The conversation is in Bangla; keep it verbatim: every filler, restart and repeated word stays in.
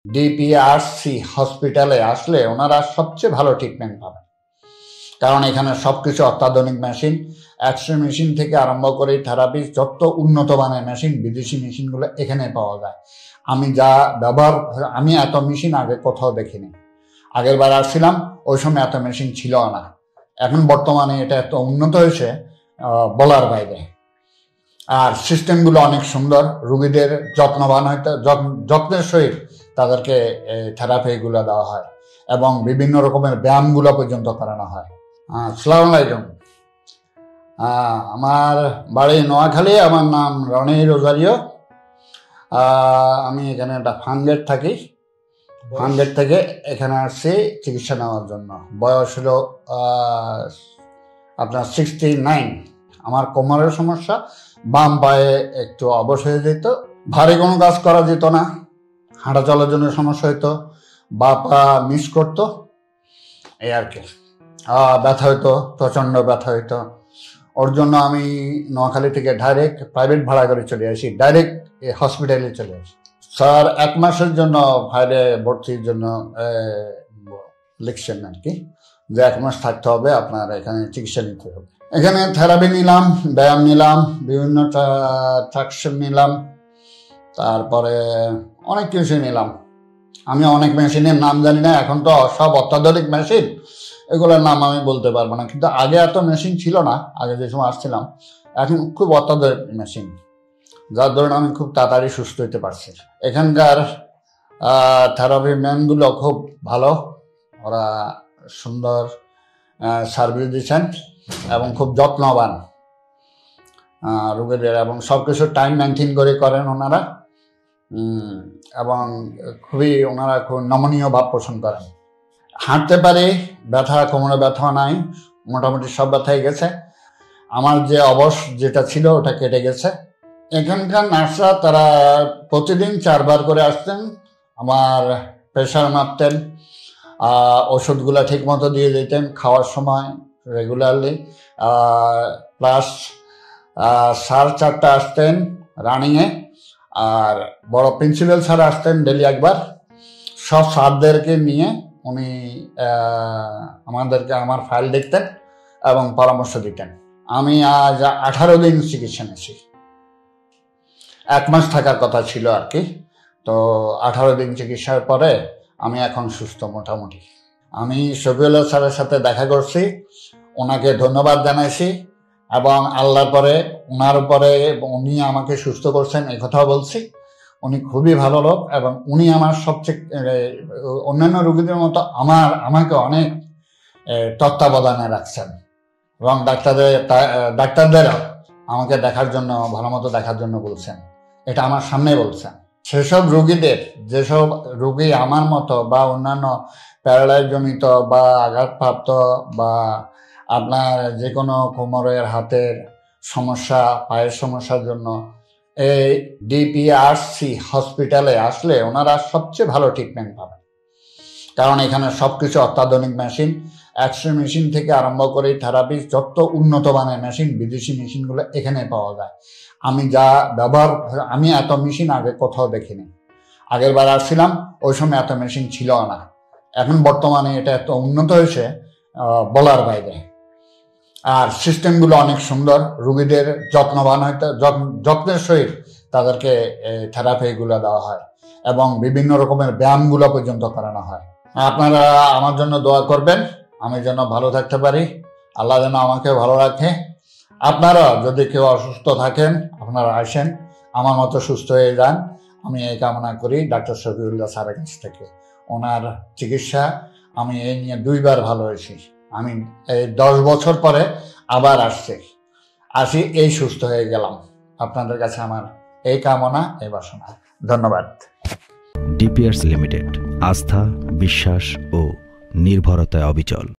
ডিপিআরসি হসপিটালে আসলে ওনারা সবচেয়ে ভালো ট্রিটমেন্ট পাবেন, কারণ এখানে সবকিছু অত্যাধুনিক মেশিন, এক্স-রে মেশিন থেকে আরম্ভ করে থেরাপি যত উন্নত মানের মেশিন, বিদেশি মেশিনগুলো এখানে পাওয়া যায়। আমি যা ব্যবহার আমি এত মেশিন আগে কোথাও দেখিনি। আগের বার আসছিলাম ওই সময় এত মেশিন ছিল না, এখন বর্তমানে এটা এত উন্নত হয়েছে বলার বাইরে। আর সিস্টেমগুলো অনেক সুন্দর, রুগীদের যত্নবান হইতে যত্নের সহিত তাদেরকে থেরাপিগুলো দেওয়া হয় এবং বিভিন্ন রকমের ব্যায়ামগুলো পর্যন্ত করানো হয়। আসসালামু আলাইকুম, আমার বাড়ি নোয়াখালী, আমার নাম রনি রোজারিও। আমি এখানে একটা ফার্মগেট থাকি, ফার্মগেট থেকে এখানে আসছি চিকিৎসা নেওয়ার জন্য। বয়স হলো আপনার সিক্সটি নাইন। আমার কোমরের সমস্যা, বাম পায়ে একটু অবশ হয়ে যেত, ভারী কোনো কাজ করা যেত না, হাঁটা চলার জন্য সমস্যা হইতো, বা পা মিস করতো, এই আর কি। ব্যথা হইতো, প্রচণ্ড ব্যথা হইতো। ওর জন্য আমি নোয়াখালী থেকে ডাইরেক্ট প্রাইভেট ভাড়া করে চলে আসি, ডাইরেক্ট হসপিটালে চলে আসি। স্যার এক মাসের জন্য ফাইলে ভর্তির জন্য লিখছেন আর কি, যে এক মাস থাকতে হবে, আপনার এখানে চিকিৎসা নিতে হবে। এখানে থেরাপি নিলাম, ব্যায়াম নিলাম, বিভিন্ন ট্রাকশন নিলাম, তারপরে অনেক কিছু নিলাম। আমি অনেক মেশিনের নাম জানি না, এখন তো সব অত্যাধুনিক মেশিন, এগুলোর নাম আমি বলতে পারবো না, কিন্তু আগে এত মেশিন ছিল না। আগে যে সময় আসছিলাম, এখন খুব অত্যাধুনিক মেশিন, যার ধরুন আমি খুব তাড়াতাড়ি সুস্থ হতে পারছি। এখানকার থেরাপি ম্যানগুলো খুব ভালো, ওরা সুন্দর সার্ভিস দিচ্ছেন এবং খুব যত্নবান রোগীদের, এবং সব কিছু টাইম মেনটেন করে করেন ওনারা, এবং খুবই ওনারা খুব নমনীয় ভাব পোষণ করেন। হাঁটতে পারি, ব্যথা, কোমরে ব্যথা নাই, মোটামুটি সব ব্যথাই গেছে। আমার যে অবশ যেটা ছিল ওটা কেটে গেছে। এখানকার নার্সরা তারা প্রতিদিন চারবার করে আসতেন, আমার প্রেশার মাপতেন, ওষুধগুলো ঠিক মতো দিয়ে দিতেন খাওয়ার সময় রেগুলারলি, প্লাস সাড়ে চারটা আসতেন রানিংয়ে, আর বড় প্রিন্সিপাল স্যার আসতেন ডেলি একবার। সব স্যারদেরকে নিয়ে উনি আমাদেরকে আমার ফাইল দেখতেন এবং পরামর্শ দিতেন। আমি আজ আঠারো দিন চিকিৎসা নিয়েছি, এক মাস থাকার কথা ছিল আর কি। তো আঠারো দিন চিকিৎসার পরে আমি এখন সুস্থ মোটামুটি। আমি শফিউল্লাহ স্যারের সাথে দেখা করছি, ওনাকে ধন্যবাদ জানাইছি, এবং আল্লাহর পরে ওনার উপরে উনি আমাকে সুস্থ করছেন এই কথাও বলছি। উনি খুবই ভালো লোক, এবং উনি আমার সবচেয়ে অন্যান্য রোগীদের মতো আমার আমাকে অনেক তত্ত্বাবধানে রাখছেন, এবং ডাক্তারদের ডাক্তারদেরও আমাকে দেখার জন্য, ভালো মতো দেখার জন্য বলছেন। এটা আমার সামনে বলছেন। সেসব রোগীদের, যেসব রোগী আমার মতো বা অন্যান্য প্যারালাইজ জনিত বা আঘাতপ্রাপ্ত বা আপনার যে কোনো কোমরের হাতের সমস্যা, পায়ের সমস্যার জন্য এই ডিপিআরসি হসপিটালে আসলে ওনারা সবচেয়ে ভালো ট্রিটমেন্ট পাবেন, কারণ এখানে সবকিছু অত্যাধুনিক মেশিন, এক্স-রে মেশিন থেকে আরম্ভ করে থেরাপি যত উন্নত মানের মেশিন, বিদেশি মেশিনগুলো এখানে পাওয়া যায়। আমি যা ব্যবহার আমি এত মেশিন আগে কোথাও দেখিনি। আগের বার আসছিলাম ওই সময় এত মেশিন ছিল না, এখন বর্তমানে এটা এত উন্নত হয়েছে বলার বাইরে। আর সিস্টেমগুলো অনেক সুন্দর, রুগীদের যত্নবান হইতে যত্নের সহিত তাদেরকে থেরাপিগুলো দেওয়া হয় এবং বিভিন্ন রকমের ব্যায়ামগুলো পর্যন্ত করানো হয়। আপনারা আমার জন্য দোয়া করবেন, আমি যেন ভালো থাকতে পারি, আল্লাহ যেন আমাকে ভালো রাখে। আপনারা যদি কেউ অসুস্থ থাকেন, আপনারা আসেন, আমার মতো সুস্থ হয়ে যান, আমি এই কামনা করি ডাক্তার শফিউল্লাহ স্যারের কাছ থেকে। ওনার চিকিৎসা আমি এই নিয়ে দুইবার ভালো হয়েছি। আমি এই দশ বছর পরে আবার আসছি আসি এই সুস্থ হয়ে গেলাম। আপনাদের কাছে আমার এই কামনা, এই বাসনা। ধন্যবাদ। ডিপিআরসি লিমিটেড, আস্থা, বিশ্বাস ও নির্ভরতায় অবিচল।